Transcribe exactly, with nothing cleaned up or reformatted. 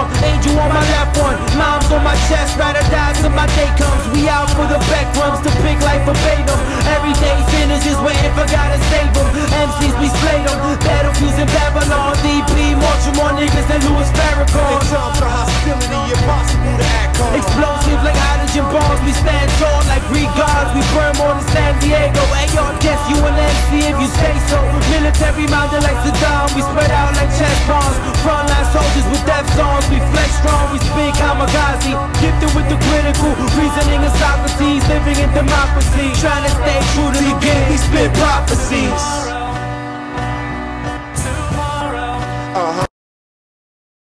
arm, angel on my left one, mom's on my chest, ride or die till my day comes. We out for the back rums, to pick life verbatim. Everyday sinners just waiting for God to save them. M Cs we slay them, battlefields in Babylon. D P, marching more niggas than Louis Farrakhan. In terms of hostility, impossible to act on. Explosive like hydrogen bombs, we stand tall like Greek gods. We burn more than San Diego. Hey yo, guess you an M C if you say so. Military minded like Saddam, we spread out like chess bombs. Frontline soldiers with death songs, we flex strong, we speak kamikaze. Gifted with the critical reasoning of Socrates, living in democracy, trying to stay true to the game. We spit prophecies. Uh-huh.